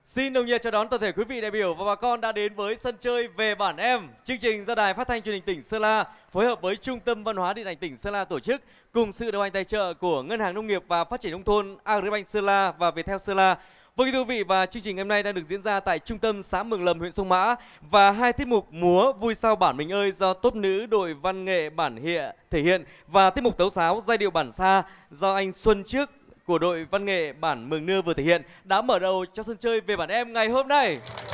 Xin nồng nhiệt chào đón toàn thể quý vị đại biểu và bà con đã đến với sân chơi Về Bản Em. Chương trình do Đài Phát thanh Truyền hình tỉnh Sơn La phối hợp với Trung tâm Văn hóa Điện ảnh tỉnh Sơn La tổ chức cùng sự đồng hành tài trợ của Ngân hàng Nông nghiệp và Phát triển nông thôn, Agribank Sơn La và Viettel Sơn La. Vâng, thưa quý vị, và chương trình hôm nay đang được diễn ra tại trung tâm xã Mường Lầm, huyện Sông Mã, và hai tiết mục múa Vui Sao Bản Mình Ơi do tốp nữ đội văn nghệ Bản Hịa thể hiện và tiết mục tấu sáo Giai điệu Bản Sa do anh Xuân Trước của đội văn nghệ Bản Mường Nưa vừa thể hiện đã mở đầu cho sân chơi Về Bản Em ngày hôm nay.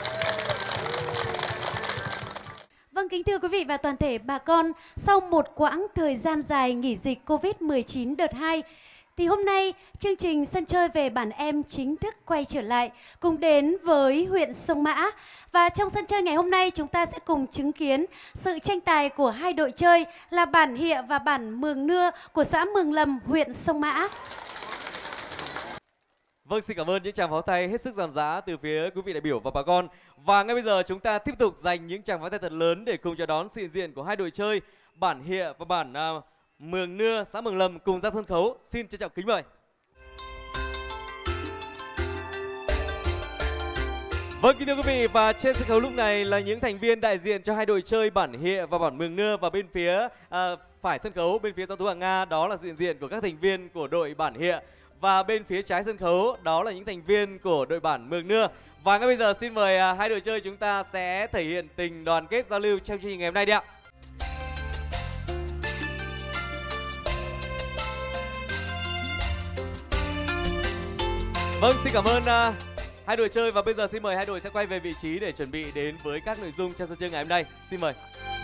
Vâng, kính thưa quý vị và toàn thể bà con, sau một quãng thời gian dài nghỉ dịch Covid-19 đợt 2, thì hôm nay chương trình sân chơi Về Bản Em chính thức quay trở lại cùng đến với huyện Sông Mã. Và trong sân chơi ngày hôm nay chúng ta sẽ cùng chứng kiến sự tranh tài của hai đội chơi là Bản Hịa và Bản Mường Nưa của xã Mường Lầm, huyện Sông Mã. Vâng, xin cảm ơn những tràng pháo tay hết sức rộn rã từ phía quý vị đại biểu và bà con. Và ngay bây giờ chúng ta tiếp tục dành những tràng pháo tay thật lớn để cùng chào đón sự hiện diện của hai đội chơi Bản Hịa và Bản Mường Nưa, xã Mường Lầm cùng ra sân khấu. Xin trân trọng kính mời. Vâng, kính thưa quý vị, và trên sân khấu lúc này là những thành viên đại diện cho hai đội chơi Bản Hịa và Bản Mường Nưa, và bên phía phải sân khấu, bên phía Giang Tú Hàng Nga đó là sự hiện diện của các thành viên của đội Bản Hịa. Và bên phía trái sân khấu đó là những thành viên của đội Bản Mường Nưa. Và ngay bây giờ xin mời hai đội chơi chúng ta sẽ thể hiện tình đoàn kết giao lưu trong chương trình ngày hôm nay đi ạ. Vâng, xin cảm ơn hai đội chơi, và bây giờ xin mời hai đội sẽ quay về vị trí để chuẩn bị đến với các nội dung trong sân chơi ngày hôm nay. Xin mời.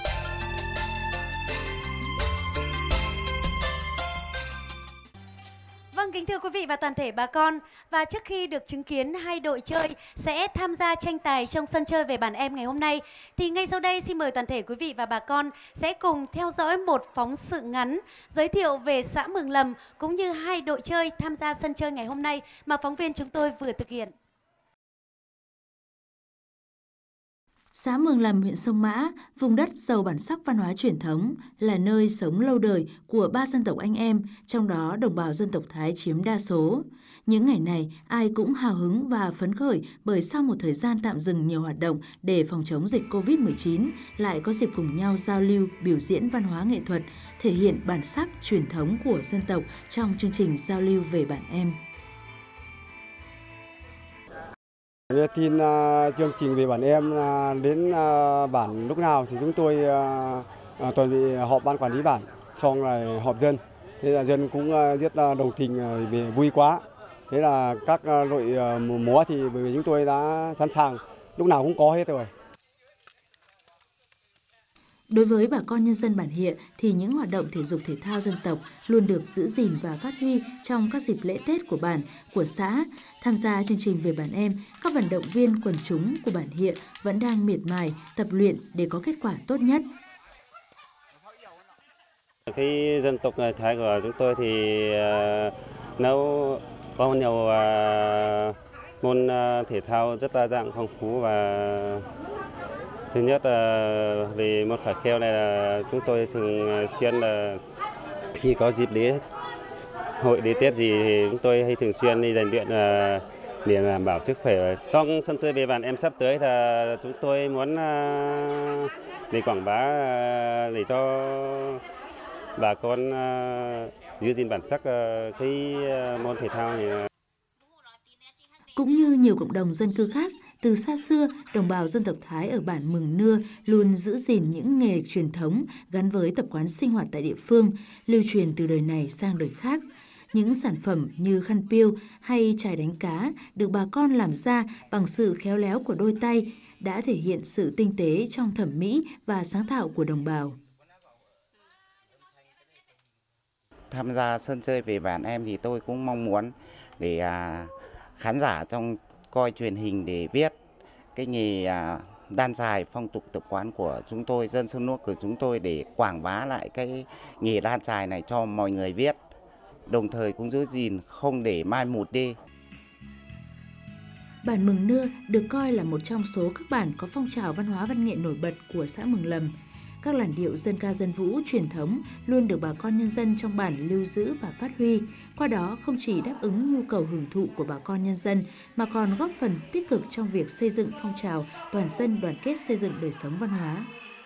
Vâng, kính thưa quý vị và toàn thể bà con, và trước khi được chứng kiến hai đội chơi sẽ tham gia tranh tài trong sân chơi Về Bản Em ngày hôm nay, thì ngay sau đây xin mời toàn thể quý vị và bà con sẽ cùng theo dõi một phóng sự ngắn giới thiệu về xã Mường Lầm cũng như hai đội chơi tham gia sân chơi ngày hôm nay mà phóng viên chúng tôi vừa thực hiện. Xã Mường Lầm, huyện Sông Mã, vùng đất giàu bản sắc văn hóa truyền thống, là nơi sống lâu đời của ba dân tộc anh em, trong đó đồng bào dân tộc Thái chiếm đa số. Những ngày này, ai cũng hào hứng và phấn khởi bởi sau một thời gian tạm dừng nhiều hoạt động để phòng chống dịch Covid-19, lại có dịp cùng nhau giao lưu, biểu diễn văn hóa nghệ thuật, thể hiện bản sắc truyền thống của dân tộc trong chương trình giao lưu Về Bản Em. Nghe tin chương trình Về Bản Em đến bản lúc nào thì chúng tôi toàn bị họp ban quản lý bản, xong rồi họp dân. Thế là dân cũng rất đồng tình, về vui quá. Thế là các đội múa thì bởi vì chúng tôi đã sẵn sàng, lúc nào cũng có hết rồi. Đối với bà con nhân dân Bản Hịa thì những hoạt động thể dục thể thao dân tộc luôn được giữ gìn và phát huy trong các dịp lễ Tết của bản, của xã. Tham gia chương trình Về Bản Em, các vận động viên quần chúng của Bản Hịa vẫn đang miệt mài tập luyện để có kết quả tốt nhất. Cái dân tộc Thái của chúng tôi thì nó có nhiều môn thể thao rất đa dạng, phong phú, và thứ nhất là về môn khải kheo này là chúng tôi thường xuyên là khi có dịp lễ hội lễ Tết gì thì chúng tôi hay thường xuyên đi rèn luyện để đảm bảo sức khỏe. Trong sân chơi Về Bản Em sắp tới là chúng tôi muốn để quảng bá để cho bà con giữ gìn bản sắc cái môn thể thao này. Cũng như nhiều cộng đồng dân cư khác, từ xa xưa, đồng bào dân tộc Thái ở bản Mường Nưa luôn giữ gìn những nghề truyền thống gắn với tập quán sinh hoạt tại địa phương, lưu truyền từ đời này sang đời khác. Những sản phẩm như khăn piêu hay chài đánh cá được bà con làm ra bằng sự khéo léo của đôi tay, đã thể hiện sự tinh tế trong thẩm mỹ và sáng tạo của đồng bào. Tham gia sân chơi Về Bản Em thì tôi cũng mong muốn để khán giả trong coi truyền hình để biết cái nghề đan chài, phong tục tập quán của chúng tôi, dân Sơn Nuốc của chúng tôi, để quảng bá lại cái nghề đan chài này cho mọi người biết, đồng thời cũng giữ gìn không để mai một đi. Bản Mường Nưa được coi là một trong số các bản có phong trào văn hóa văn nghệ nổi bật của xã Mường Lầm. các làn điệu dân ca dân vũ truyền thống luôn được bà con nhân dân trong bản lưu giữ và phát huy. Qua đó không chỉ đáp ứng nhu cầu hưởng thụ của bà con nhân dân mà còn góp phần tích cực trong việc xây dựng phong trào toàn dân đoàn kết xây dựng đời sống văn hóa.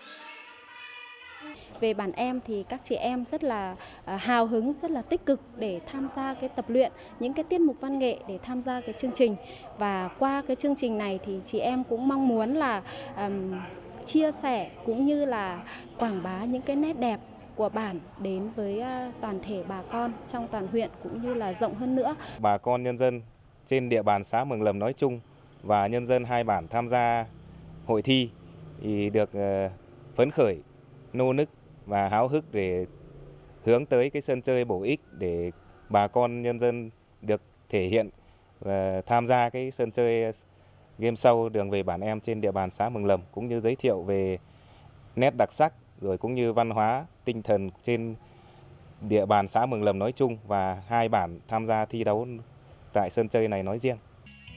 Về bản em thì các chị em rất là hào hứng, rất là tích cực để tham gia cái tập luyện những cái tiết mục văn nghệ để tham gia cái chương trình. Và qua cái chương trình này thì chị em cũng mong muốn là chia sẻ cũng như là quảng bá những cái nét đẹp của bản đến với toàn thể bà con trong toàn huyện cũng như là rộng hơn nữa. Bà con nhân dân trên địa bàn xã Mường Lầm nói chung và nhân dân hai bản tham gia hội thi thì được phấn khởi, nô nức và háo hức để hướng tới cái sân chơi bổ ích để bà con nhân dân được thể hiện và tham gia cái sân chơi game show Đường về bản em trên địa bàn xã Mường Lầm, cũng như giới thiệu về nét đặc sắc rồi cũng như văn hóa tinh thần trên địa bàn xã Mường Lầm nói chung và hai bản tham gia thi đấu tại sân chơi này nói riêng.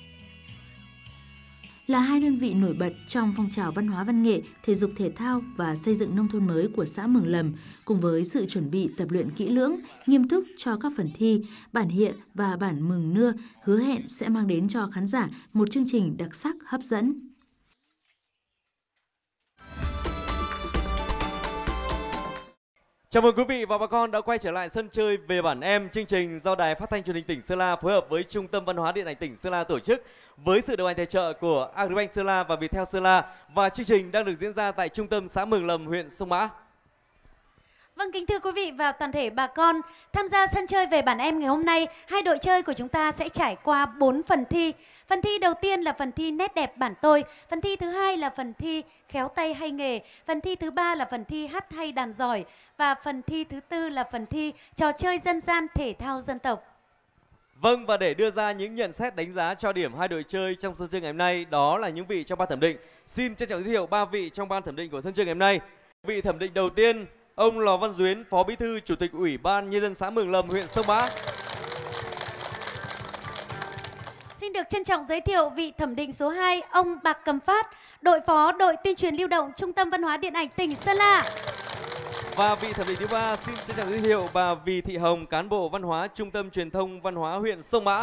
Là hai đơn vị nổi bật trong phong trào văn hóa văn nghệ, thể dục thể thao và xây dựng nông thôn mới của xã Mường Lầm, cùng với sự chuẩn bị tập luyện kỹ lưỡng, nghiêm túc cho các phần thi, bản Hiện và bản Mường Nưa hứa hẹn sẽ mang đến cho khán giả một chương trình đặc sắc hấp dẫn. Chào mừng quý vị và bà con đã quay trở lại sân chơi về bản em, chương trình do Đài Phát thanh Truyền hình tỉnh Sơn La phối hợp với Trung tâm Văn hóa Điện ảnh tỉnh Sơn La tổ chức với sự đồng hành tài trợ của Agribank Sơn La và Viettel Sơn La, và chương trình đang được diễn ra tại trung tâm xã Mường Lầm, huyện Sông Mã. Vâng, kính thưa quý vị và toàn thể bà con, tham gia sân chơi về bản em ngày hôm nay, hai đội chơi của chúng ta sẽ trải qua 4 phần thi. Phần thi đầu tiên là phần thi nét đẹp bản tôi, phần thi thứ hai là phần thi khéo tay hay nghề, phần thi thứ ba là phần thi hát hay đàn giỏi và phần thi thứ tư là phần thi trò chơi dân gian thể thao dân tộc. Vâng, và để đưa ra những nhận xét đánh giá cho điểm hai đội chơi trong sân chơi ngày hôm nay, đó là những vị trong ban thẩm định. Xin trân trọng giới thiệu 3 vị trong ban thẩm định của sân chơi ngày hôm nay. Vị thẩm định đầu tiên, ông Lò Văn Duyến, Phó Bí thư Chủ tịch Ủy ban Nhân dân xã Mường Lầm, huyện Sông Mã. Xin được trân trọng giới thiệu vị thẩm định số 2, ông Bạc Cầm Phát, đội phó đội tuyên truyền lưu động Trung tâm Văn hóa Điện ảnh tỉnh Sơn La. Và vị thẩm định thứ 3, xin trân trọng giới thiệu bà Vì Thị Hồng, cán bộ văn hóa Trung tâm Truyền thông Văn hóa huyện Sông Mã.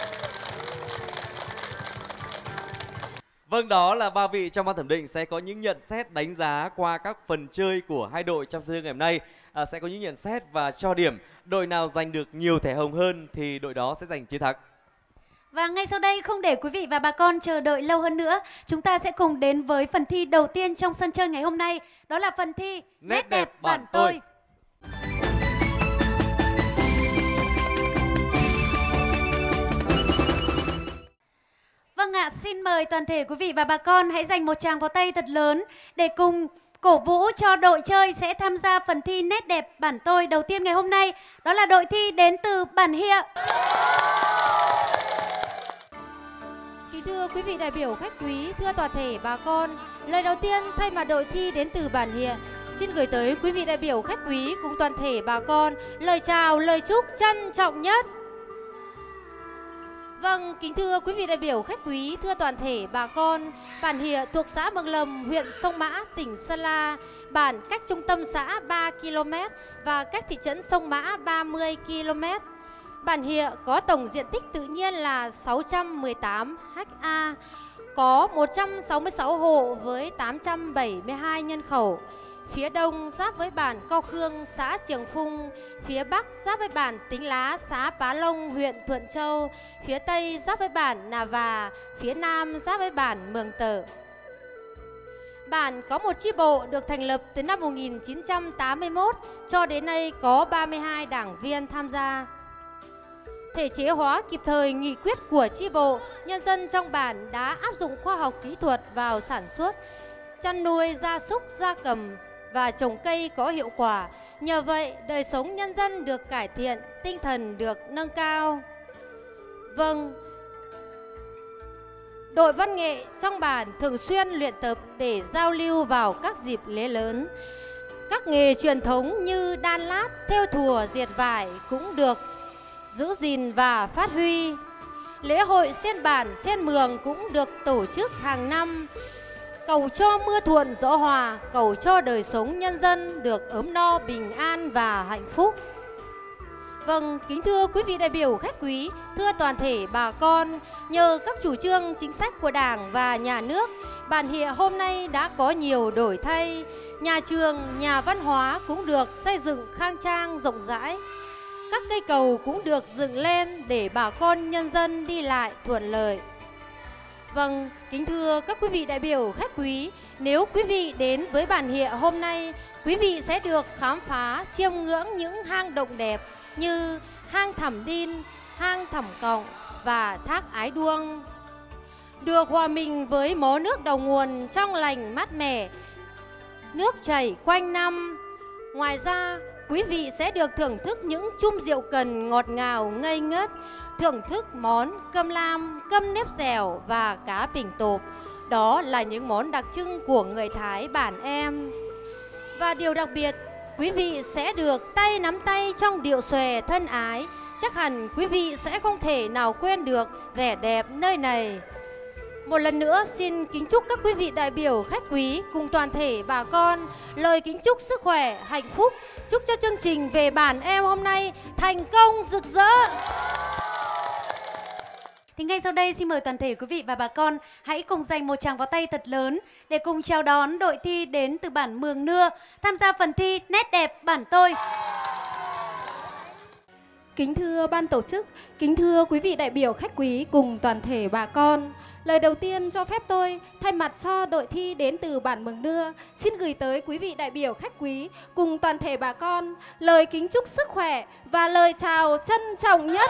Vâng, đó là 3 vị trong ban thẩm định sẽ có những nhận xét đánh giá qua các phần chơi của hai đội trong sân chơi ngày hôm nay. Sẽ có những nhận xét và cho điểm. Đội nào giành được nhiều thẻ hồng hơn thì đội đó sẽ giành chiến thắng. Và ngay sau đây, không để quý vị và bà con chờ đợi lâu hơn nữa, chúng ta sẽ cùng đến với phần thi đầu tiên trong sân chơi ngày hôm nay. Đó là phần thi Nét đẹp bản tôi. Vâng ạ, xin mời toàn thể quý vị và bà con hãy dành một tràng pháo tay thật lớn để cùng cổ vũ cho đội chơi sẽ tham gia phần thi Nét đẹp bản tôi đầu tiên ngày hôm nay. Đó là đội thi đến từ bản Hiện. Kính thưa quý vị đại biểu khách quý, thưa toàn thể bà con, lời đầu tiên thay mặt đội thi đến từ bản Hiện, xin gửi tới quý vị đại biểu khách quý cùng toàn thể bà con lời chào, lời chúc trân trọng nhất. Vâng, kính thưa quý vị đại biểu khách quý, thưa toàn thể bà con, bản Hiện thuộc xã Mường Lầm, huyện Sông Mã, tỉnh Sơn La. Bản cách trung tâm xã 3 km và cách thị trấn Sông Mã 30 km. Bản Hiện có tổng diện tích tự nhiên là 618 ha, có 166 hộ với 872 nhân khẩu. Phía đông giáp với bản Cao Khương, xã Trường Phung. Phía bắc giáp với bản Tính Lá, xã Pá Lông, huyện Thuận Châu. Phía tây giáp với bản Nà Và. Phía nam giáp với bản Mường Tở. Bản có một chi bộ được thành lập từ năm 1981, cho đến nay có 32 đảng viên tham gia. Thể chế hóa kịp thời nghị quyết của chi bộ, nhân dân trong bản đã áp dụng khoa học kỹ thuật vào sản xuất, chăn nuôi gia súc, gia cầm và trồng cây có hiệu quả. Nhờ vậy, đời sống nhân dân được cải thiện, tinh thần được nâng cao. Vâng, đội văn nghệ trong bản thường xuyên luyện tập để giao lưu vào các dịp lễ lớn. Các nghề truyền thống như đan lát, thêu thùa, dệt vải cũng được giữ gìn và phát huy. Lễ hội Sen Bản, Sen Mường cũng được tổ chức hàng năm. cầu cho mưa thuận gió hòa, cầu cho đời sống nhân dân được ấm no, bình an và hạnh phúc. Vâng, kính thưa quý vị đại biểu khách quý, thưa toàn thể bà con, nhờ các chủ trương chính sách của Đảng và Nhà nước, bản Hịa hôm nay đã có nhiều đổi thay. Nhà trường, nhà văn hóa cũng được xây dựng khang trang rộng rãi. Các cây cầu cũng được dựng lên để bà con nhân dân đi lại thuận lợi. Vâng, kính thưa các quý vị đại biểu khách quý, nếu quý vị đến với bản Hịa hôm nay, quý vị sẽ được khám phá chiêm ngưỡng những hang động đẹp như hang Thẳm Đin, hang Thẳm Cọng và thác Ái Đuông. Được hòa mình với mó nước đầu nguồn trong lành mát mẻ, nước chảy quanh năm. Ngoài ra, quý vị sẽ được thưởng thức những chum rượu cần ngọt ngào ngây ngất, thưởng thức món cơm lam, cơm nếp dẻo và cá bình tộp. Đó là những món đặc trưng của người Thái bản em. Và điều đặc biệt, quý vị sẽ được tay nắm tay trong điệu xòe thân ái. Chắc hẳn quý vị sẽ không thể nào quên được vẻ đẹp nơi này. Một lần nữa xin kính chúc các quý vị đại biểu khách quý cùng toàn thể bà con lời kính chúc sức khỏe, hạnh phúc. Chúc cho chương trình Về Bản Em hôm nay thành công rực rỡ. Thì ngay sau đây xin mời toàn thể quý vị và bà con hãy cùng dành một tràng pháo tay thật lớn để cùng chào đón đội thi đến từ bản Mường Nưa tham gia phần thi Nét đẹp bản tôi. Kính thưa ban tổ chức, kính thưa quý vị đại biểu khách quý cùng toàn thể bà con. Lời đầu tiên cho phép tôi thay mặt cho đội thi đến từ bản Mường Nưa xin gửi tới quý vị đại biểu khách quý cùng toàn thể bà con lời kính chúc sức khỏe và lời chào trân trọng nhất.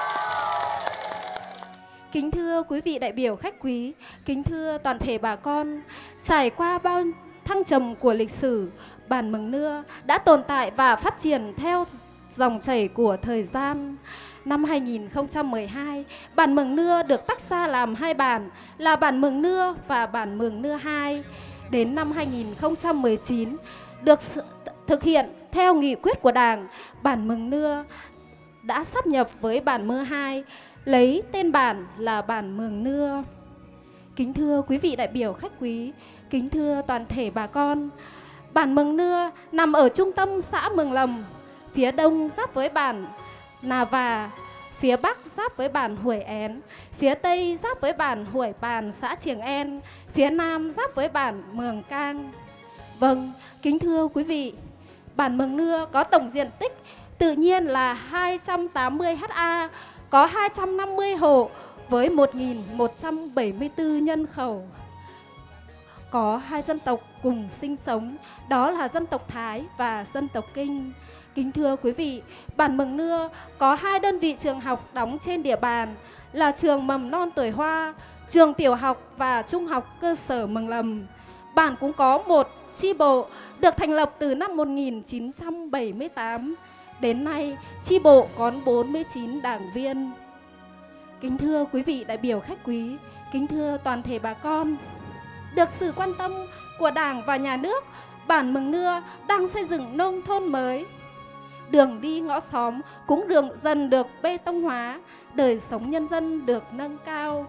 Kính thưa quý vị đại biểu khách quý, kính thưa toàn thể bà con, trải qua bao thăng trầm của lịch sử, bản Mường Nưa đã tồn tại và phát triển theo dòng chảy của thời gian. Năm 2012, bản Mường Nưa được tách ra làm hai bản là bản Mường Nưa và bản Mường Nưa 2. Đến năm 2019, được thực hiện theo nghị quyết của Đảng, bản Mường Nưa đã sáp nhập với bản Mưa 2, lấy tên bản là bản Mường Nưa. Kính thưa quý vị đại biểu khách quý, kính thưa toàn thể bà con, bản Mường Nưa nằm ở trung tâm xã Mường Lầm, phía đông giáp với bản Nà Và, phía bắc giáp với bản Huổi Én, phía tây giáp với bản Huổi Bàn xã Triềng En, phía nam giáp với bản Mường Cang. Vâng, kính thưa quý vị, bản Mường Nưa có tổng diện tích tự nhiên là 280 ha, có 250 hộ với 1.174 nhân khẩu. Có hai dân tộc cùng sinh sống, đó là dân tộc Thái và dân tộc Kinh. Kính thưa quý vị, bản Mường Nưa có hai đơn vị trường học đóng trên địa bàn là trường mầm non Tuổi Hoa, trường tiểu học và trung học cơ sở Mường Lầm. Bản cũng có một chi bộ được thành lập từ năm 1978. Đến nay, chi bộ có 49 đảng viên. Kính thưa quý vị đại biểu khách quý, kính thưa toàn thể bà con, được sự quan tâm của Đảng và Nhà nước, bản Mường Nưa đang xây dựng nông thôn mới. Đường đi ngõ xóm cũng dần được bê tông hóa, đời sống nhân dân được nâng cao.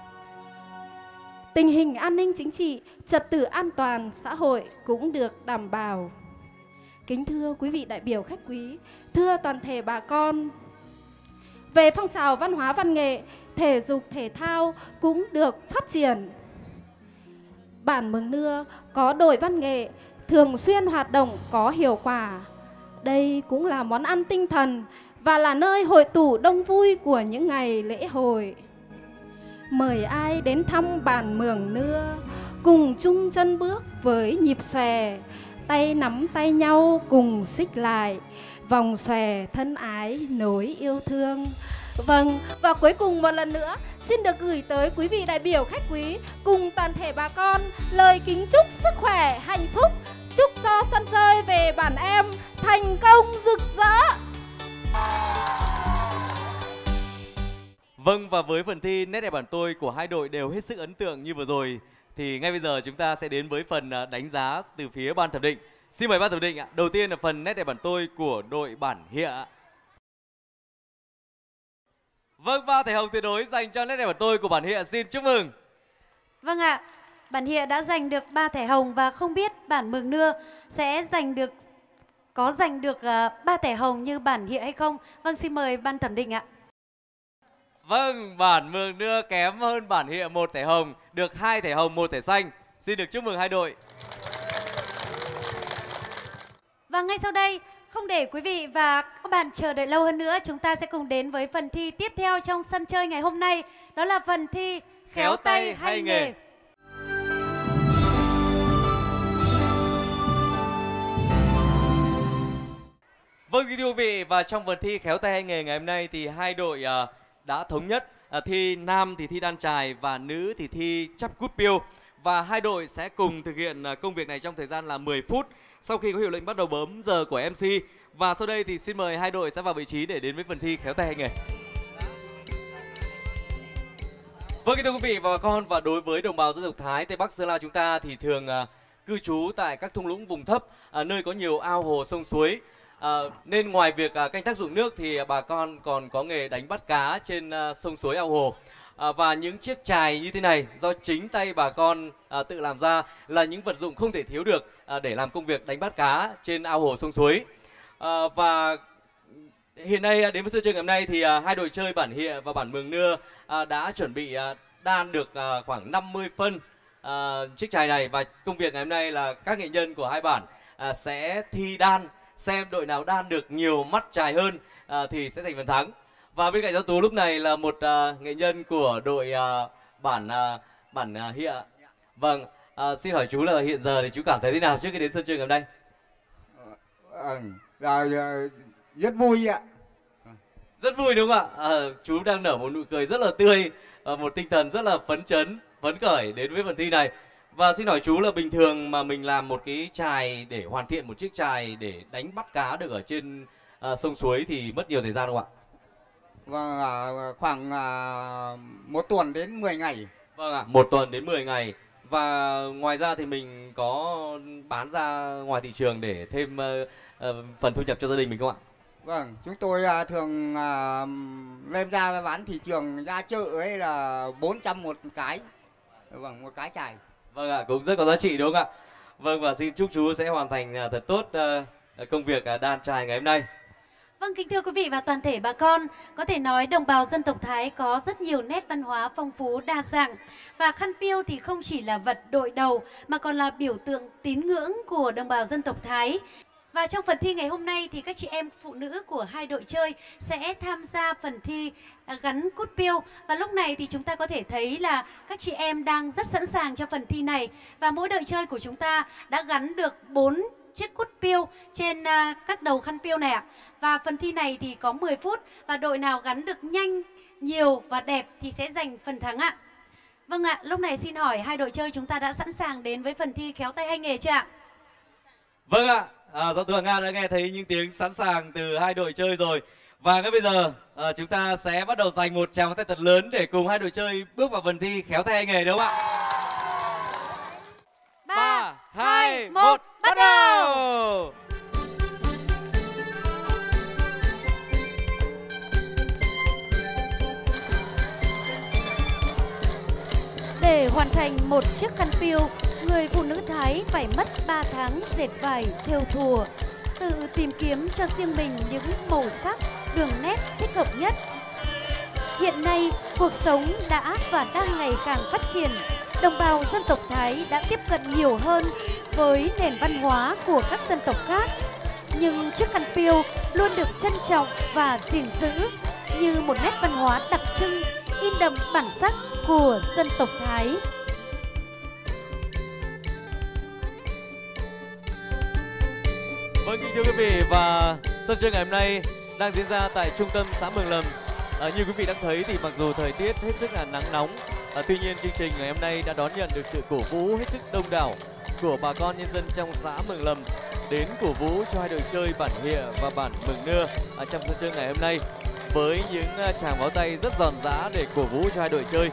Tình hình an ninh chính trị, trật tự an toàn xã hội cũng được đảm bảo. Kính thưa quý vị đại biểu khách quý, thưa toàn thể bà con, về phong trào văn hóa văn nghệ, thể dục thể thao cũng được phát triển. Bản Mường Nưa có đội văn nghệ thường xuyên hoạt động có hiệu quả. Đây cũng là món ăn tinh thần và là nơi hội tụ đông vui của những ngày lễ hội. Mời ai đến thăm bản Mường Nưa, cùng chung chân bước với nhịp xòe, tay nắm tay nhau cùng xích lại, vòng xòe thân ái nối yêu thương. Vâng, và cuối cùng một lần nữa xin được gửi tới quý vị đại biểu khách quý cùng toàn thể bà con lời kính chúc sức khỏe, hạnh phúc. Chúc cho sân chơi Về Bản Em thành công rực rỡ. Vâng, và với phần thi Nét đẹp bản tôi của hai đội đều hết sức ấn tượng như vừa rồi, thì ngay bây giờ chúng ta sẽ đến với phần đánh giá từ phía ban thẩm định. Xin mời ban thẩm định ạ. Đầu tiên là phần Nét đẹp bản tôi của đội bản Hịa. Vâng, 3 thẻ hồng tuyệt đối dành cho Nét đẹp bản tôi của bản Hịa. Xin chúc mừng. Vâng ạ. Bản Hịa đã giành được 3 thẻ hồng và không biết bản Mường Nưa sẽ có giành được 3 thẻ hồng như bản Hịa hay không. Vâng, xin mời ban thẩm định ạ. Vâng, bản Mường Nưa kém hơn bản Hịa 1 thẻ hồng, được 2 thẻ hồng, 1 thẻ xanh. Xin được chúc mừng hai đội. Và ngay sau đây, không để quý vị và các bạn chờ đợi lâu hơn nữa, chúng ta sẽ cùng đến với phần thi tiếp theo trong sân chơi ngày hôm nay. Đó là phần thi khéo tay hay nghề. Vâng, thưa quý vị, và trong phần thi khéo tay hay nghề ngày hôm nay thì hai đội đã thống nhất thi nam thì thi đan chài và nữ thì thi chắp cút piêu. Và hai đội sẽ cùng thực hiện công việc này trong thời gian là 10 phút sau khi có hiệu lệnh bắt đầu bấm giờ của MC. Và sau đây thì xin mời hai đội sẽ vào vị trí để đến với phần thi khéo tay hay nghề. Vâng, thưa quý vị và bà con, và đối với đồng bào dân tộc Thái Tây Bắc Sơn La chúng ta thì thường cư trú tại các thung lũng vùng thấp, nơi có nhiều ao hồ sông suối. Nên ngoài việc canh tác ruộng nước thì bà con còn có nghề đánh bắt cá trên sông suối ao hồ. Và những chiếc chài như thế này do chính tay bà con tự làm ra là những vật dụng không thể thiếu được để làm công việc đánh bắt cá trên ao hồ sông suối. Và hiện nay đến với sân chơi ngày hôm nay thì hai đội chơi bản Hịa và bản Mường Nưa đã chuẩn bị đan được khoảng 50 phân chiếc chài này. Và công việc ngày hôm nay là các nghệ nhân của hai bản sẽ thi đan, xem đội nào đan được nhiều mắt chài hơn thì sẽ giành phần thắng. Và bên cạnh Giáo Tú lúc này là một nghệ nhân của đội bản Hịa. Vâng, xin hỏi chú là hiện giờ thì chú cảm thấy thế nào trước khi đến sân chơi ngày hôm nay? Rất vui ạ. Rất vui đúng không ạ? Chú đang nở một nụ cười rất là tươi, một tinh thần rất là phấn chấn, phấn khởi đến với phần thi này. Và xin hỏi chú là bình thường mà mình làm một cái chài để hoàn thiện một chiếc chài để đánh bắt cá được ở trên sông suối thì mất nhiều thời gian không ạ? Vâng, khoảng 1 tuần đến 10 ngày. Vâng ạ, 1 tuần đến 10 ngày. Và ngoài ra thì mình có bán ra ngoài thị trường để thêm phần thu nhập cho gia đình mình không ạ? Vâng, chúng tôi thường đem ra bán thị trường, ra chợ ấy là 400 một cái. Vâng, một cái chài. Vâng ạ, cũng rất có giá trị đúng không ạ? Vâng, và xin chúc chú sẽ hoàn thành thật tốt công việc đan chài ngày hôm nay. Vâng, kính thưa quý vị và toàn thể bà con, có thể nói đồng bào dân tộc Thái có rất nhiều nét văn hóa phong phú đa dạng. Và khăn piêu thì không chỉ là vật đội đầu mà còn là biểu tượng tín ngưỡng của đồng bào dân tộc Thái. Và trong phần thi ngày hôm nay thì các chị em phụ nữ của hai đội chơi sẽ tham gia phần thi gắn cút piêu. Và lúc này thì chúng ta có thể thấy là các chị em đang rất sẵn sàng cho phần thi này. Và mỗi đội chơi của chúng ta đã gắn được 4 chiếc cút piêu trên các đầu khăn piêu này ạ. Và phần thi này thì có 10 phút và đội nào gắn được nhanh, nhiều và đẹp thì sẽ giành phần thắng ạ. Vâng ạ, lúc này xin hỏi hai đội chơi chúng ta đã sẵn sàng đến với phần thi khéo tay hay nghề chưa ạ? Vâng ạ, Giáo Tú Nga đã nghe thấy những tiếng sẵn sàng từ hai đội chơi rồi. Và ngay bây giờ chúng ta sẽ bắt đầu dành một tràng pháo tay thật lớn để cùng hai đội chơi bước vào phần thi khéo tay hay nghề đúng không ạ? 3, 2, 1, bắt đầu! Để hoàn thành một chiếc khăn piêu, người phụ nữ Thái phải mất 3 tháng dệt vải thêu thùa, tự tìm kiếm cho riêng mình những màu sắc, đường nét thích hợp nhất. Hiện nay, cuộc sống đã và đang ngày càng phát triển. Đồng bào dân tộc Thái đã tiếp cận nhiều hơn với nền văn hóa của các dân tộc khác. Nhưng chiếc khăn piêu luôn được trân trọng và gìn giữ như một nét văn hóa đặc trưng, in đậm bản sắc của dân tộc Thái. Vâng, kính thưa quý vị, và sân chơi ngày hôm nay đang diễn ra tại trung tâm xã Mường Lầm. Như quý vị đang thấy thì mặc dù thời tiết hết sức là nắng nóng, tuy nhiên chương trình ngày hôm nay đã đón nhận được sự cổ vũ hết sức đông đảo của bà con nhân dân trong xã Mường Lầm đến cổ vũ cho hai đội chơi bản Hịa và bản Mường Nưa trong sân chơi ngày hôm nay với những tràng pháo tay rất giòn giã để cổ vũ cho hai đội chơi.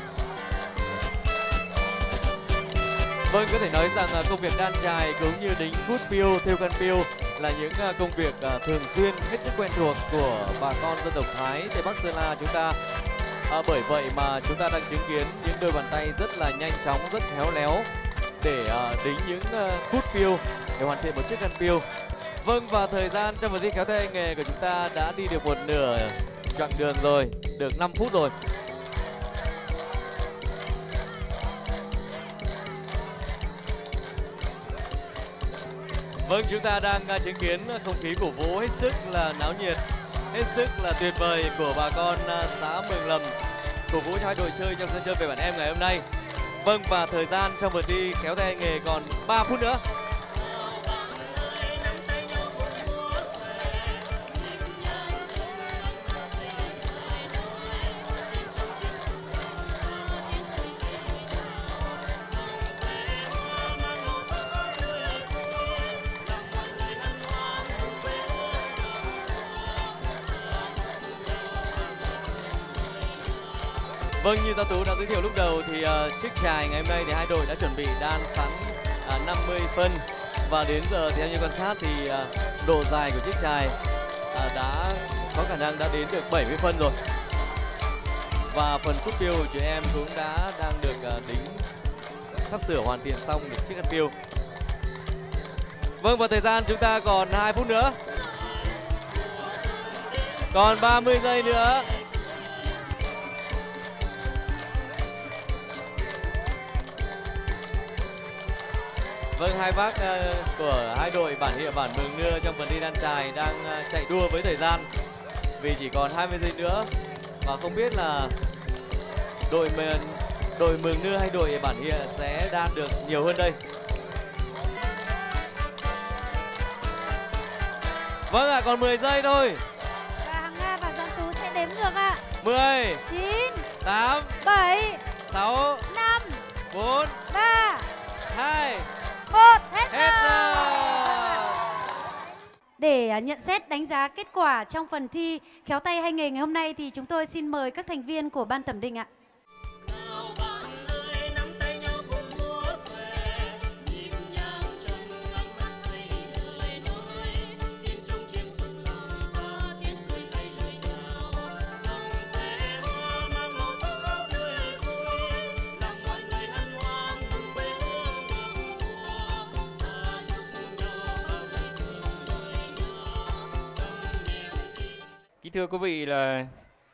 Vâng, có thể nói rằng công việc đan chài cũng như đính cút piêu, thêu khăn piêu là những công việc thường xuyên hết sức quen thuộc của bà con dân tộc Thái Tây Bắc Sơn La chúng ta. Bởi vậy mà chúng ta đang chứng kiến những đôi bàn tay rất là nhanh chóng, rất khéo léo để đính những cút piêu để hoàn thiện một chiếc khăn piêu. Vâng, và thời gian trong phần thi khéo tay hành nghề của chúng ta đã đi được một nửa chặng đường rồi, được 5 phút rồi. Vâng, chúng ta đang chứng kiến không khí cổ vũ hết sức là náo nhiệt, hết sức là tuyệt vời của bà con xã Mường Lầm cổ vũ cho hai đội chơi trong sân chơi về bản em ngày hôm nay. Vâng, và thời gian trong phần thi khéo tay hành nghề còn 3 phút nữa. Vâng, như Gia Tú đã giới thiệu lúc đầu thì chiếc chài ngày hôm nay thì hai đội đã chuẩn bị đan sẵn 50 phân. Và đến giờ thì theo như quan sát thì độ dài của chiếc chài đã có khả năng đã đến được 70 phân rồi. Và phần cút piêu của chị em cũng đang được đính sắp sửa hoàn thiện xong được chiếc khăn piêu. Vâng, và thời gian chúng ta còn 2 phút nữa. Còn 30 giây nữa. Vâng, hai bác của hai đội bản Hiệp bản Mường Nưa trong phần thi đan chài đang chạy đua với thời gian vì chỉ còn 20 giây nữa và không biết là đội Mường Nưa hay đội bản Hiệp sẽ đan được nhiều hơn đây. Vâng ạ, còn 10 giây thôi. Và Hằng Nga và Giang Tú sẽ đếm ngược ạ. 10 9 8 7 6 5 4 3 2 1. Hết giờ. Để nhận xét đánh giá kết quả trong phần thi khéo tay hay nghề ngày hôm nay thì chúng tôi xin mời các thành viên của ban thẩm định ạ. Kính thưa quý vị, là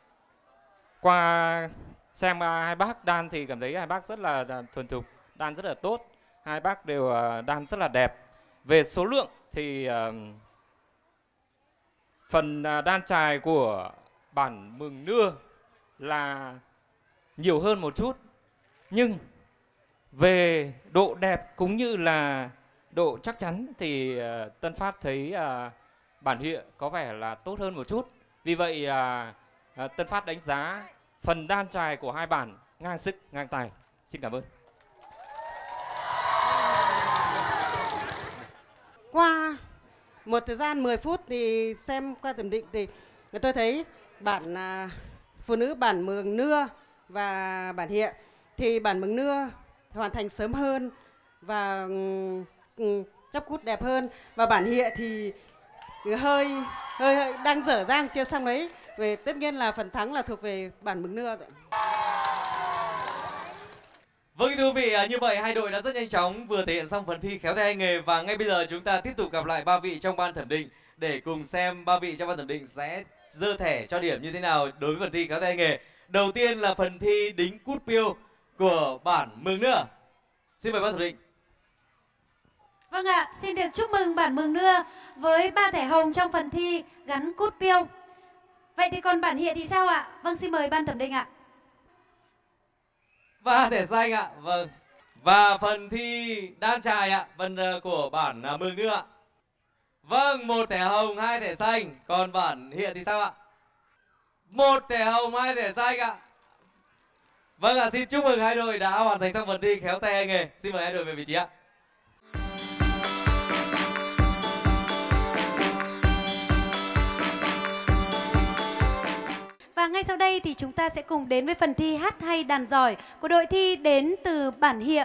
qua xem hai bác đan thì cảm thấy hai bác rất là thuần thục, đan rất là tốt. Hai bác đều đan rất là đẹp. Về số lượng thì phần đan chài của bản Mường Nưa là nhiều hơn một chút. Nhưng về độ đẹp cũng như là độ chắc chắn thì Tân Phát thấy bản Hiệp có vẻ là tốt hơn một chút. Vì vậy Tân Phát đánh giá phần đan chài của hai bản ngang sức, ngang tài. Xin cảm ơn. Qua một thời gian 10 phút thì xem qua thẩm định thì tôi thấy bản phụ nữ bản Mường Nưa và bản Hiệp thì bản Mường Nưa hoàn thành sớm hơn và chắp cút đẹp hơn, và bản Hiệp thì hơi đang dở dang chưa xong đấy. Về tất nhiên là phần thắng là thuộc về bản Mường Nưa rồi. Vâng, thưa quý vị, như vậy hai đội đã rất nhanh chóng vừa thể hiện xong phần thi khéo tay hay nghề và ngay bây giờ chúng ta tiếp tục gặp lại ba vị trong ban thẩm định để cùng xem ba vị trong ban thẩm định sẽ dơ thẻ cho điểm như thế nào đối với phần thi khéo tay hay nghề. Đầu tiên là phần thi đính cút piêu của bản Mường Nưa. Xin mời ban thẩm định. Vâng ạ, xin được chúc mừng bản Mường Nưa với 3 thẻ hồng trong phần thi gắn cút piêu. Vậy thì còn bản Hiệp thì sao ạ? Vâng, xin mời ban thẩm định ạ. 3 thẻ xanh ạ, vâng. Và phần thi đan chài ạ, phần của bản Mường Nưa ạ. Vâng, 1 thẻ hồng, 2 thẻ xanh. Còn bản Hiệp thì sao ạ? 1 thẻ hồng, 2 thẻ xanh ạ. Vâng ạ, xin chúc mừng hai đội đã hoàn thành xong phần thi khéo tay hay nghề. Xin mời hai đội về vị trí ạ. Và ngay sau đây thì chúng ta sẽ cùng đến với phần thi hát hay đàn giỏi của đội thi đến từ bản Hiệp.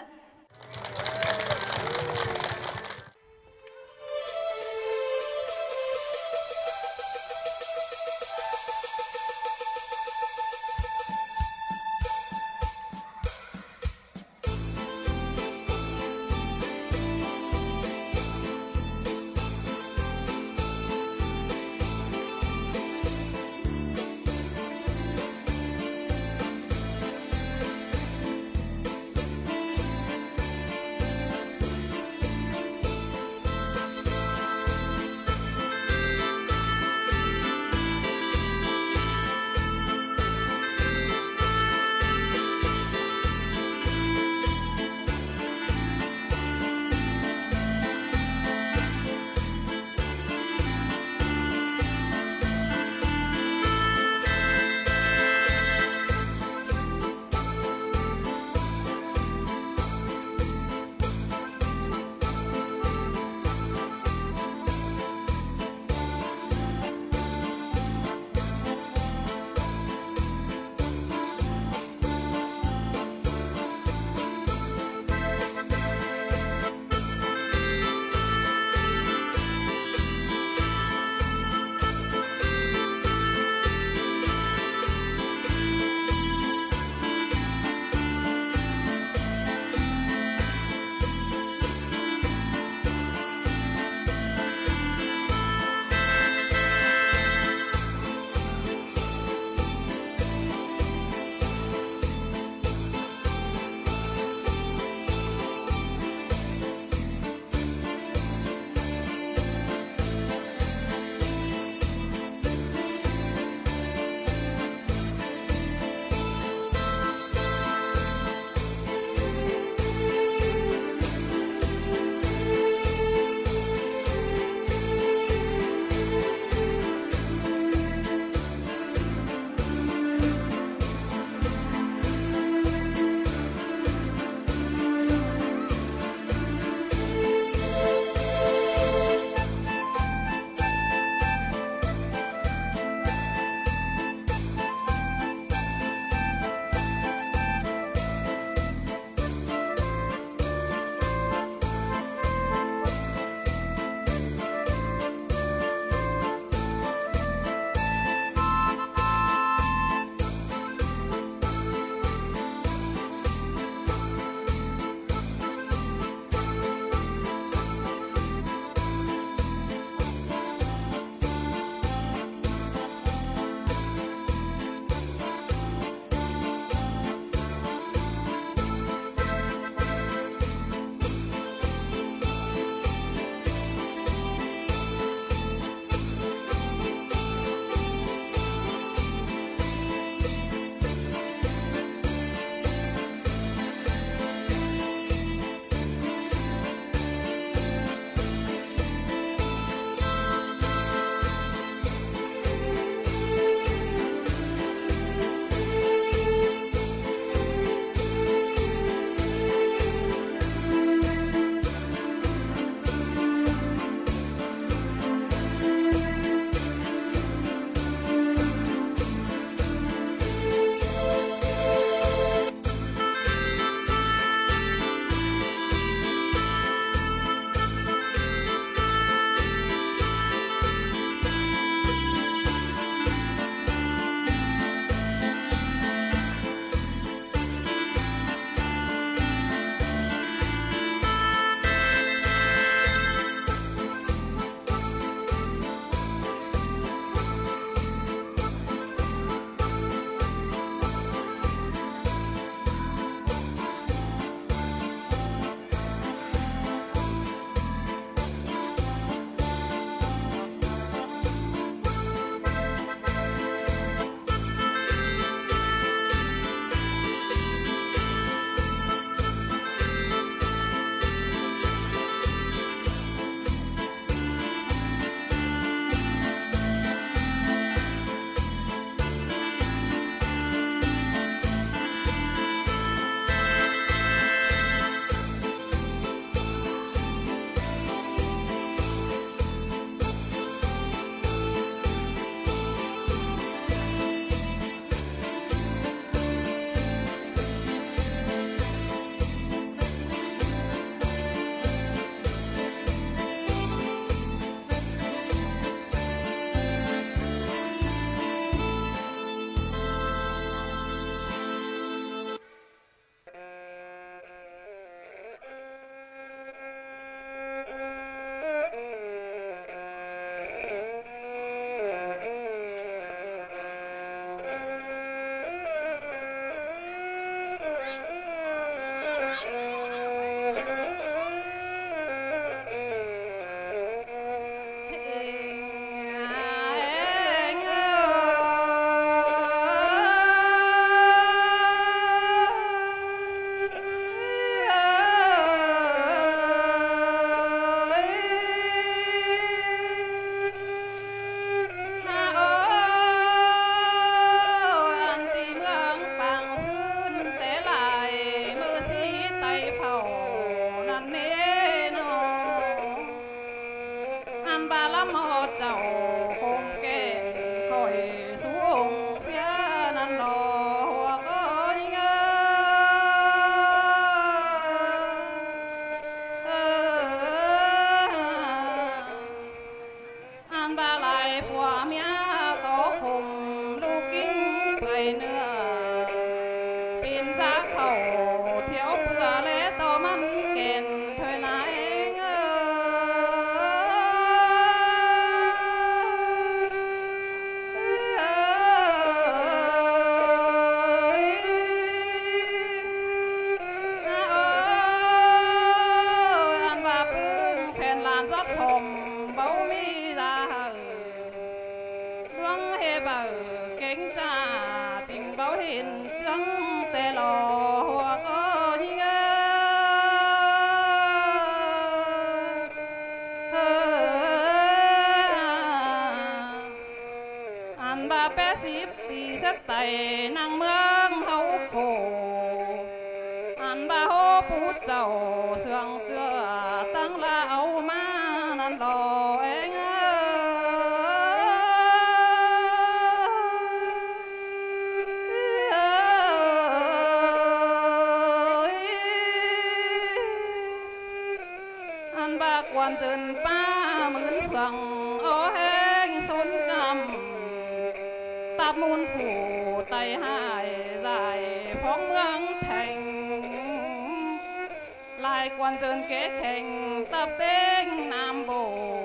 quan dân kế khanh tập tên nam bộ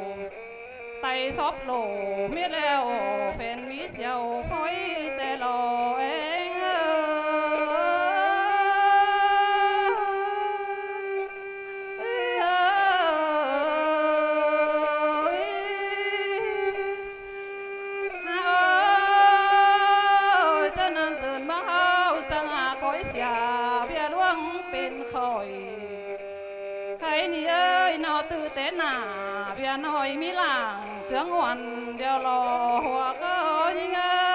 tay xóp lỗ miết leo phèn mí xèo phối tê lò anh nói mi làng trưởng hoàn đều lò hoa có những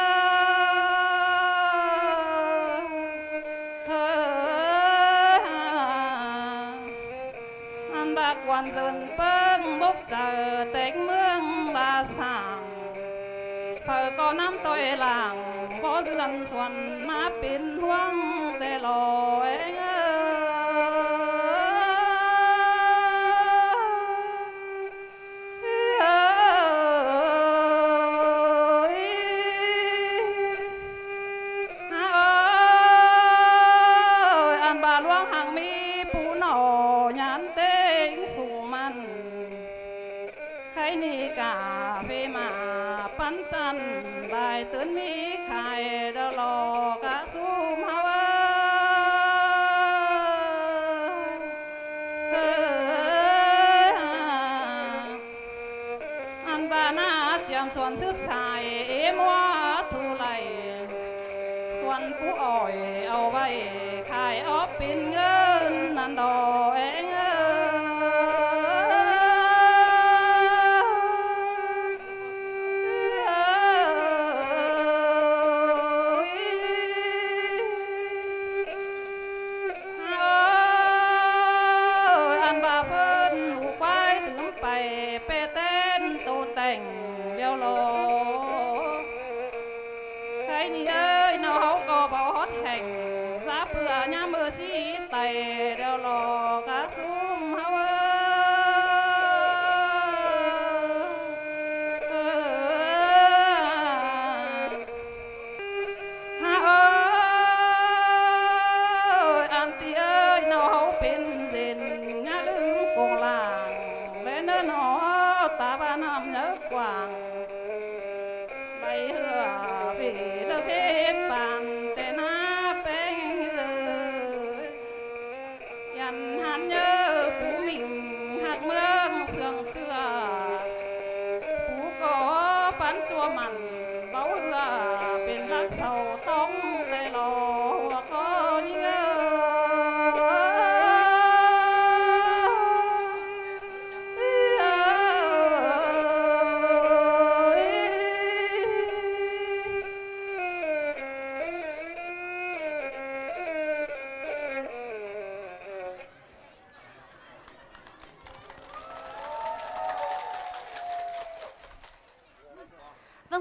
ăn bạc quan dân bưng bốc giờ tết mương là sàng phở có năm tôi làng có dần xuân má pin hoang tê lò anh bài tướng mỹ khai đó lò các sum hao ăn ba na chàng xuân sướp xài êm hoa thu lầy xuân phú ỏi ầu bay khai óp pin ngân ăn đò anh nhớ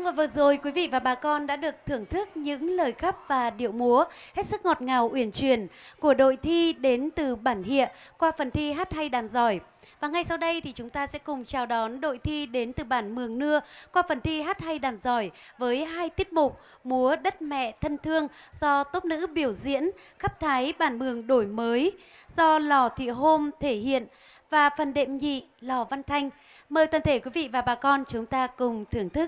và vừa rồi quý vị và bà con đã được thưởng thức những lời khắp và điệu múa hết sức ngọt ngào uyển chuyển của đội thi đến từ bản Hịa qua phần thi hát hay đàn giỏi. Và ngay sau đây thì chúng ta sẽ cùng chào đón đội thi đến từ bản Mường Nưa qua phần thi hát hay đàn giỏi với 2 tiết mục múa Đất Mẹ Thân Thương do tốp nữ biểu diễn, khắp thái bản Mường đổi mới do Lò Thị Hôm thể hiện và phần đệm nhị Lò Văn Thanh. Mời toàn thể quý vị và bà con chúng ta cùng thưởng thức.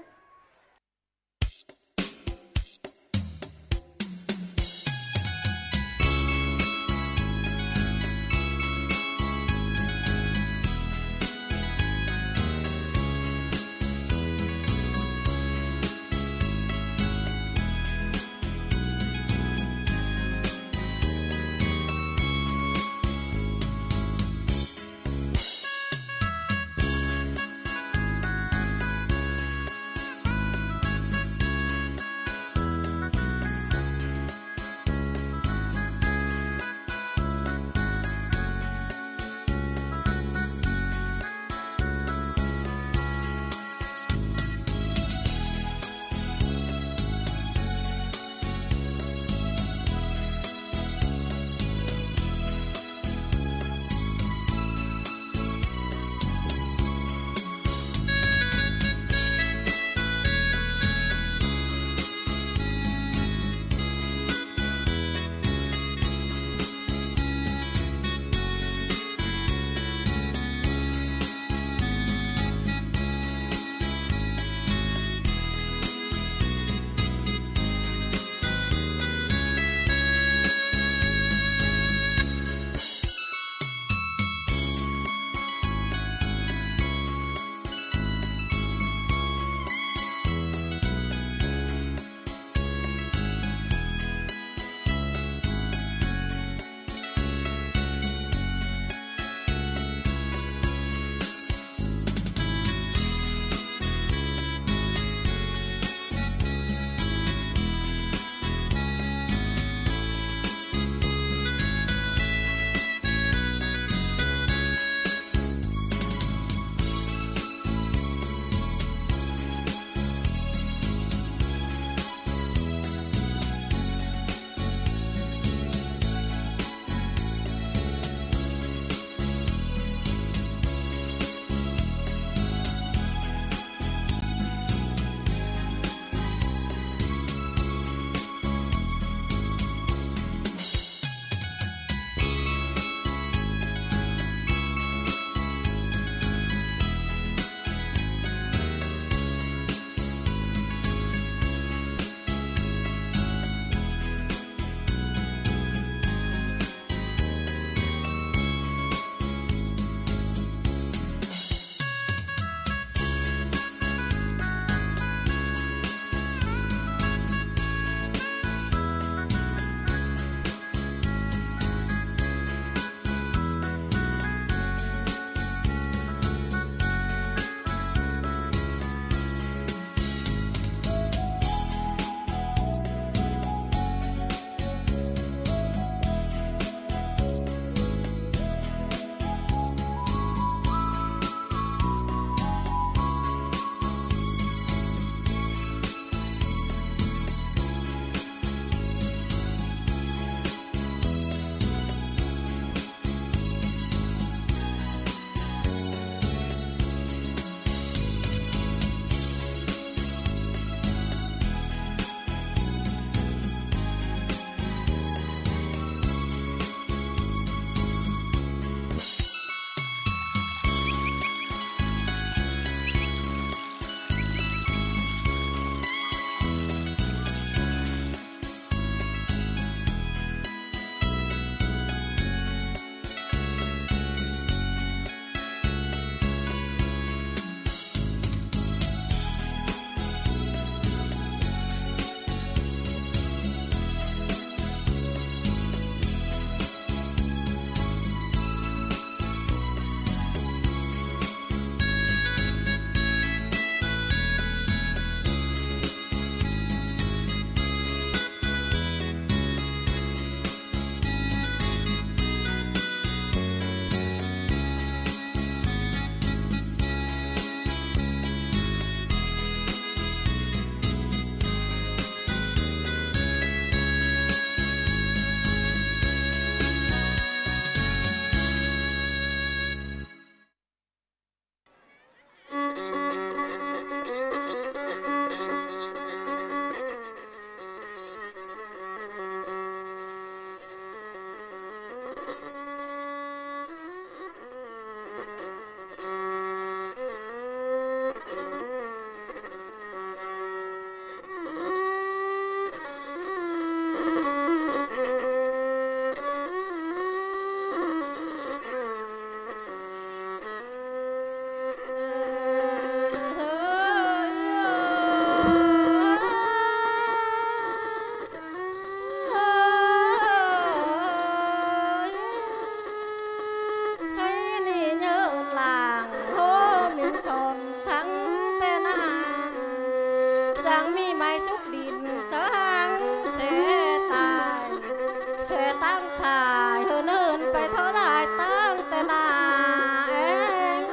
sẽ tăng xài hơn hơn phải thở dài tăng tên à em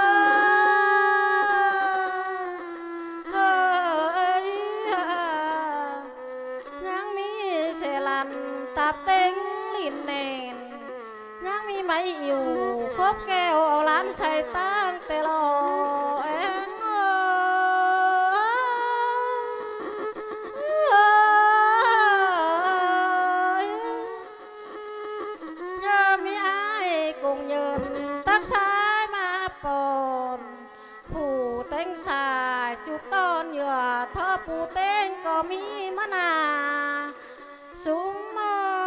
ơi nhang mi sẽ lăn tạp tính lìn nền nhang mi mấy yêu khốp keo lán say tăng tê lo em nhớ mi ai cùng nhờn tác sai mà bồn phủ tên xài chút ton nhựa thơ phủ tên có mi mà nà súng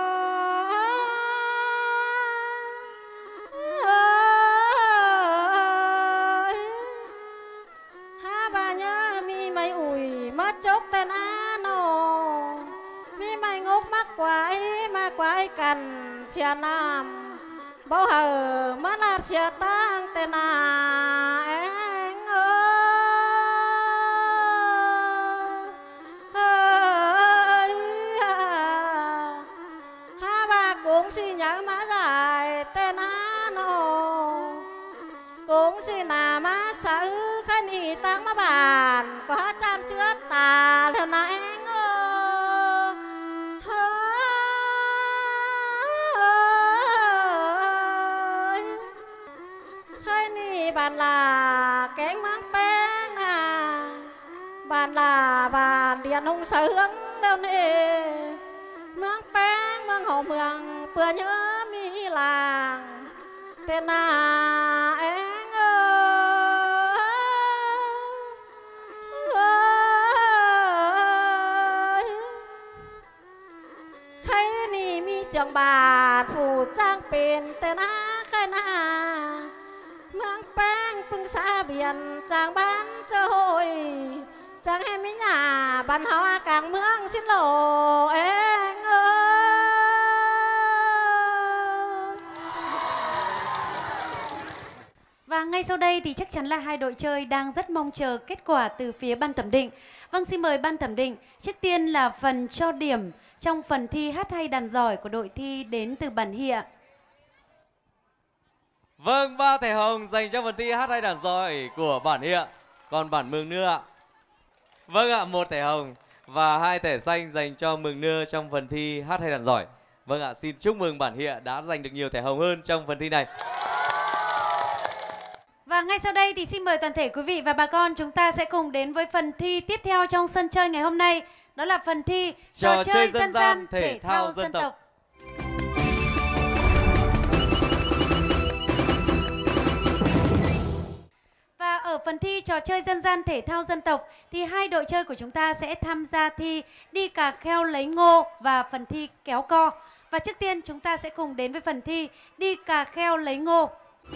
ha bà nhớ mi mày ủi mất chốc tên á nô mi mày ngốc mắc quái cần xia nam bao hờ mất là xia tăng tên à em ơi ha bà cũng xin nhớ má dài tên á nô cũng xin là má sợ khai nì tăng má bàn có chan sữa tà lần là em bạn là kén mắng bén à bạn là bạn điện hung sở hướng đâu nè mắng bén mắng hậu mường vừa nhớ mi làng tên à em ơi khai ni mi chẳng bà phủ trangเป็นtên à khai na mang bang pưng xa biển chàng bán chơi chàng em í nhà bàn hoa càng mương xin lộ em ơi. Và ngay sau đây thì chắc chắn là hai đội chơi đang rất mong chờ kết quả từ phía ban thẩm định. Vâng, xin mời ban thẩm định. Trước tiên là phần cho điểm trong phần thi hát hay đàn giỏi của đội thi đến từ bản Hịa. Vâng, 3 thẻ hồng dành cho phần thi hát hay đàn giỏi của bản Hịa. Còn bản Mường Nưa ạ? Vâng ạ, 1 thẻ hồng và 2 thẻ xanh dành cho Mường Nưa trong phần thi hát hay đàn giỏi. Vâng ạ, xin chúc mừng bản Hịa đã giành được nhiều thẻ hồng hơn trong phần thi này. Và ngay sau đây thì xin mời toàn thể quý vị và bà con chúng ta sẽ cùng đến với phần thi tiếp theo trong sân chơi ngày hôm nay. Đó là phần thi trò chơi dân gian thể thao dân tộc. Và ở phần thi trò chơi dân gian thể thao dân tộc thì hai đội chơi của chúng ta sẽ tham gia thi đi cà kheo lấy ngô và phần thi kéo co. Và trước tiên chúng ta sẽ cùng đến với phần thi đi cà kheo lấy ngô.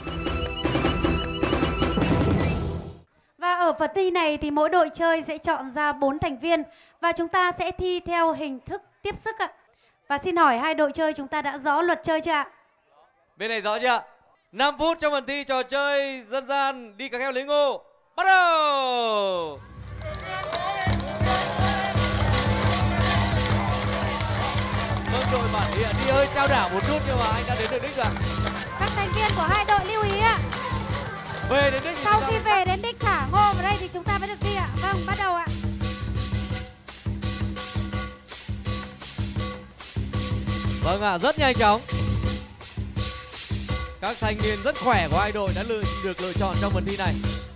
Và ở phần thi này thì mỗi đội chơi sẽ chọn ra 4 thành viên và chúng ta sẽ thi theo hình thức tiếp sức ạ. Và xin hỏi hai đội chơi chúng ta đã rõ luật chơi chưa ạ? Bên này rõ chưa ạ? 5 phút trong phần thi trò chơi dân gian đi cà kheo lấy ngô. Bắt đầu! Vâng, đội bản Hịa đi hơi trao đảo một chút nhưng mà anh đã đến được đích rồi. Các thành viên của hai đội lưu ý ạ. Về đến đích. Sau khi về đến đích thả ngô vào đây thì chúng ta mới được đi ạ. Vâng, bắt đầu ạ. Vâng ạ, rất nhanh chóng. Các thanh niên rất khỏe của hai đội đã được lựa chọn trong phần thi này.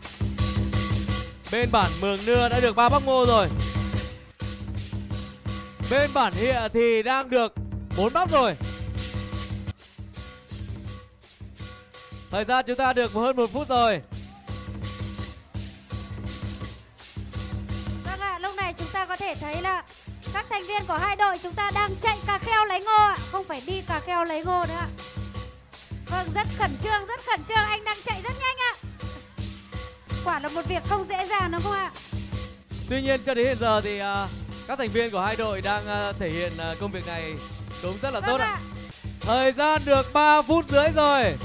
Bên bản Mường Nưa đã được 3 bắp ngô rồi. Bên bản Hịa thì đang được 4 bắp rồi. Thời gian chúng ta được hơn 1 phút rồi. Vâng ạ, lúc này chúng ta có thể thấy là các thành viên của hai đội chúng ta đang chạy cà kheo lấy ngô ạ. Không phải đi cà kheo lấy ngô nữa ạ. Vâng, rất khẩn trương, anh đang chạy rất nhanh ạ. Quả là một việc không dễ dàng đúng không ạ? Tuy nhiên cho đến hiện giờ thì các thành viên của hai đội đang thể hiện công việc này cũng rất là tốt ạ. Thời gian được 3 phút rưỡi rồi.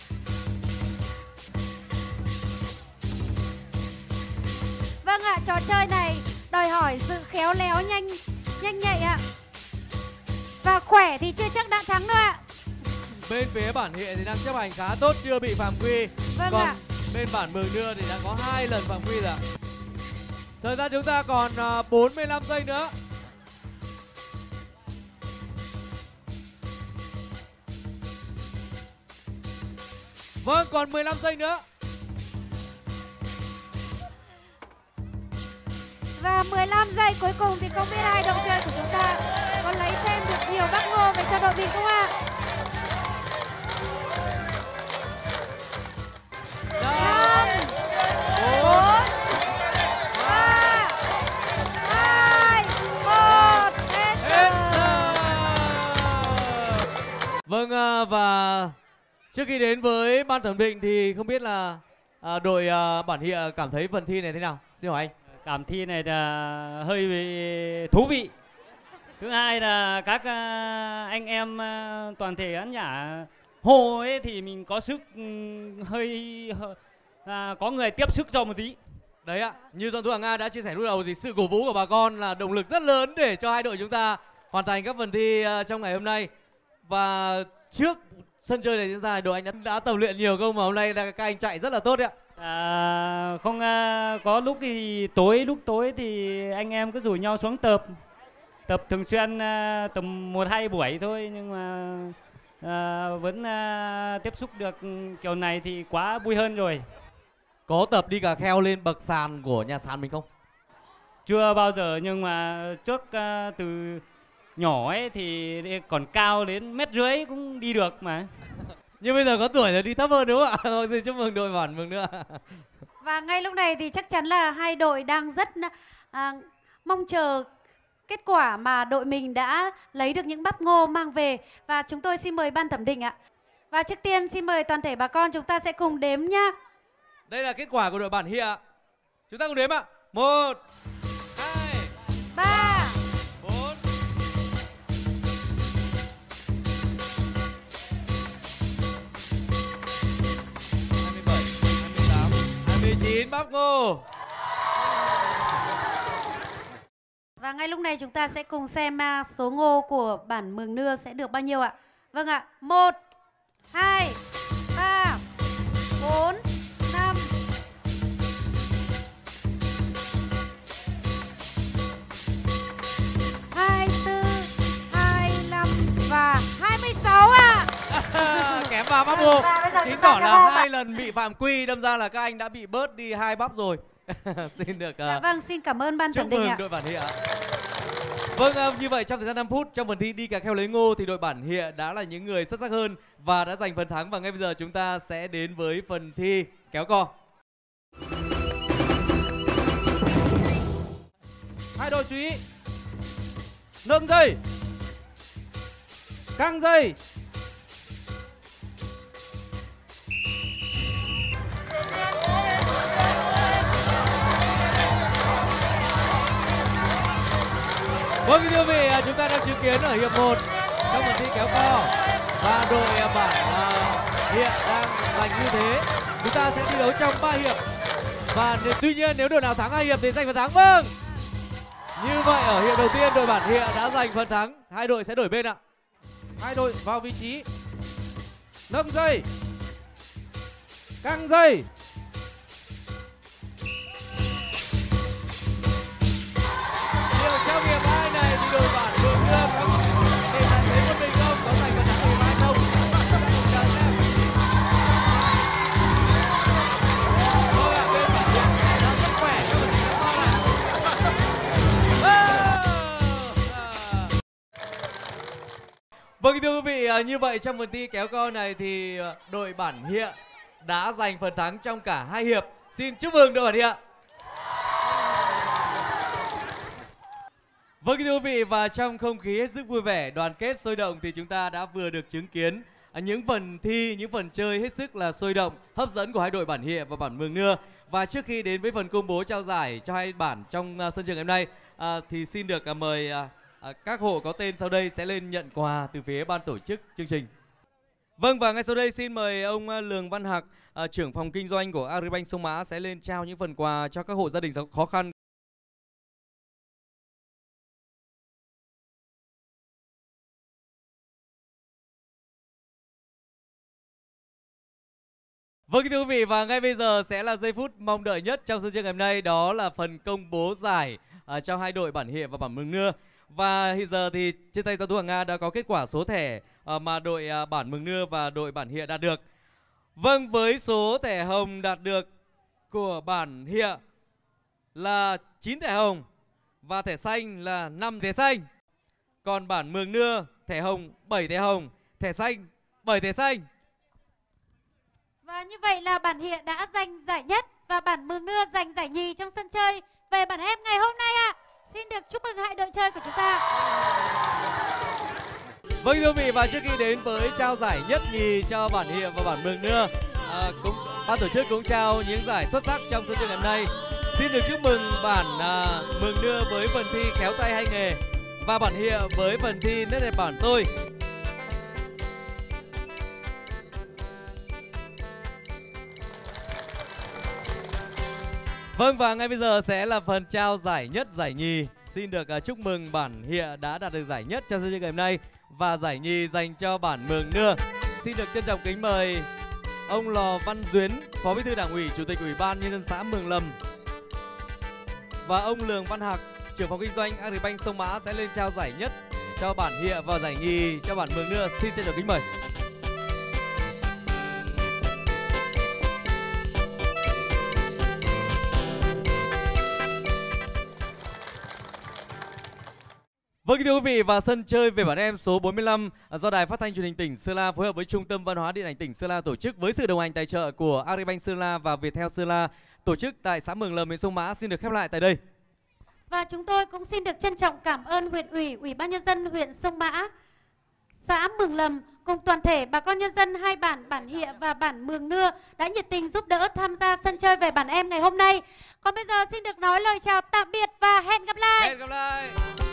Vâng ạ, trò chơi này đòi hỏi sự khéo léo nhanh nhạy ạ. Và khỏe thì chưa chắc đã thắng đâu ạ. Bên phía bản Hiện thì đang chấp hành khá tốt, chưa bị phạm quy. Vâng Còn ạ. bên bản Mường Nưa thì đã có 2 lần phạm quy rồi ạ. Thời gian chúng ta còn 45 giây nữa. Vâng, còn 15 giây nữa. Và 15 giây cuối cùng thì không biết hai đội chơi của chúng ta có lấy thêm được nhiều bát ngô về cho đội mình không ạ? 5, 4, 3, 2, 1, hết giờ. Vâng, và trước khi đến với ban thẩm định thì không biết là đội bản Hiện cảm thấy phần thi này thế nào? Xin hỏi anh. Cảm thi này là hơi thú vị. Thứ hai là các anh em toàn thể khán giả hồ ấy thì mình có sức hơi có người tiếp sức cho một tí. Đấy ạ, như Doãn Tú Nga đã chia sẻ lúc đầu thì sự cổ vũ của bà con là động lực rất lớn để cho hai đội chúng ta hoàn thành các phần thi trong ngày hôm nay. Và trước sân chơi này diễn ra, đội anh đã tập luyện nhiều không mà hôm nay các anh chạy rất là tốt đấy ạ. Không, có lúc thì lúc tối thì anh em cứ rủ nhau xuống tập thường xuyên tầm 1-2 buổi thôi, nhưng mà vẫn tiếp xúc được kiểu này thì quá vui hơn rồi. Có tập đi cà kheo lên bậc sàn của nhà sàn mình không? Chưa bao giờ, nhưng mà trước từ nhỏ ấy thì còn cao đến 1,5 m cũng đi được mà. Nhưng bây giờ có tuổi rồi đi thấp hơn đúng không ạ? Xin chúc mừng đội bản Mường Nưa. Và ngay lúc này thì chắc chắn là hai đội đang rất mong chờ kết quả mà đội mình đã lấy được những bắp ngô mang về. Và chúng tôi xin mời ban thẩm định ạ. Và trước tiên xin mời toàn thể bà con chúng ta sẽ cùng đếm nhá. Đây là kết quả của đội bản Hiện ạ. Chúng ta cùng đếm ạ. 1, 2, 3, 4, 27, 28, 29 bắp ngô. Và ngay lúc này chúng ta sẽ cùng xem số ngô của bản Mường Nưa sẽ được bao nhiêu ạ. Vâng ạ, 1, 2, 3, 4, 5, 24, 25 và 26 ạ. Kém vào bắp ngô. Và bây giờ Chính chúng ta tỏ sẽ là vô 2 lần bị phạm quy, đâm ra là các anh đã bị bớt đi 2 bắp rồi. Xin được Vâng, xin cảm ơn ban chúc thẩm định mừng ạ. đội bản Hiện ạ. Vâng, như vậy trong thời gian 5 phút trong phần thi đi cà kheo lấy ngô thì đội bản Hiện đã là những người xuất sắc hơn và đã giành phần thắng. Và ngay bây giờ chúng ta sẽ đến với phần thi kéo co. Hai đội chú ý. Nâng dây. Căng dây. Vâng, thưa quý vị, chúng ta đang chứng kiến ở hiệp 1 trong phần thi kéo co và đội bản Hiện đang giành ưu thế. Chúng ta sẽ thi đấu trong 3 hiệp và tuy nhiên nếu đội nào thắng 2 hiệp thì giành phần thắng. Vâng, như vậy ở hiệp đầu tiên đội bản Hiện đã giành phần thắng. Hai đội sẽ đổi bên ạ. Hai đội vào vị trí. Nâng dây. Căng dây. Trong hiệp 2 này thì đội bản Mường Nưa có thể giành lấy một mình không, có giành phần thắng hiệp 2 không? Vâng ạ, bên bản Hiện đang rất khỏe trong phần thi kéo co này. Vâng, thưa quý vị, như vậy trong phần thi kéo co này thì đội bản Hiện đã giành phần thắng trong cả 2 hiệp. Xin chúc mừng đội bản Hiện. Vâng, thưa quý vị, và trong không khí hết sức vui vẻ, đoàn kết, sôi động thì chúng ta đã vừa được chứng kiến những phần thi, những phần chơi hết sức là sôi động, hấp dẫn của hai đội bản Hiện và bản Mường Nưa. Và trước khi đến với phần công bố trao giải cho hai bản trong sân chơi ngày hôm nay thì xin được mời các hộ có tên sau đây sẽ lên nhận quà từ phía ban tổ chức chương trình. Vâng, và ngay sau đây xin mời ông Lường Văn Hạc, trưởng phòng kinh doanh của Agribank Sông Mã sẽ lên trao những phần quà cho các hộ gia đình khó khăn. Vâng thưa quý vị, và ngay bây giờ sẽ là giây phút mong đợi nhất trong sân chơi ngày hôm nay, đó là phần công bố giải cho hai đội Bản Hiện và Bản Mường Nưa. Và hiện giờ thì trên tay Gia Tú Hoàng Nga đã có kết quả số thẻ mà đội Bản Mường Nưa và đội Bản Hiện đạt được. Vâng, với số thẻ hồng đạt được của Bản Hiện là 9 thẻ hồng và thẻ xanh là 5 thẻ xanh. Còn Bản Mường Nưa thẻ hồng 7 thẻ hồng, thẻ xanh 7 thẻ xanh. Và như vậy là Bản Hiện đã giành giải nhất và Bản Mường Nưa giành giải nhì trong sân chơi về Bản Em ngày hôm nay ạ. Xin được chúc mừng hai đội chơi của chúng ta. Vâng thưa quý vị, và trước khi đến với trao giải nhất nhì cho Bản Hiện và Bản Mường Nưa, ban tổ chức cũng trao những giải xuất sắc trong sân chơi ngày hôm nay. Xin được chúc mừng Bản Mường Nưa với phần thi khéo tay hay nghề và Bản Hiện với phần thi nét đẹp bản tôi. Vâng, và ngay bây giờ sẽ là phần trao giải nhất giải nhì. Xin được chúc mừng Bản Hiện đã đạt được giải nhất trong sân chơi ngày hôm nay và giải nhì dành cho Bản Mường Nưa. Xin được trân trọng kính mời ông Lò Văn Duyến, Phó Bí thư Đảng ủy, Chủ tịch Ủy ban Nhân dân xã Mường Lầm và ông Lường Văn Hạc, trưởng phòng kinh doanh Agribank Sông Mã sẽ lên trao giải nhất cho Bản Hiện và giải nhì cho Bản Mường Nưa. Xin trân trọng kính mời. Vâng thưa quý vị, và sân chơi về Bản Em số 45 do Đài Phát thanh Truyền hình tỉnh Sơn La phối hợp với Trung tâm Văn hóa Điện ảnh tỉnh Sơn La tổ chức với sự đồng hành tài trợ của Agribank Sơn La và Viettel Sơn La tổ chức tại xã Mường Lầm, huyện Sông Mã xin được khép lại tại đây. Và chúng tôi cũng xin được trân trọng cảm ơn huyện ủy, Ủy ban Nhân dân huyện Sông Mã, xã Mường Lầm cùng toàn thể bà con nhân dân hai bản Bản Hiện và Bản Mường Nưa đã nhiệt tình giúp đỡ tham gia sân chơi về Bản Em ngày hôm nay. Còn bây giờ xin được nói lời chào tạm biệt và hẹn gặp lại. Hẹn gặp lại.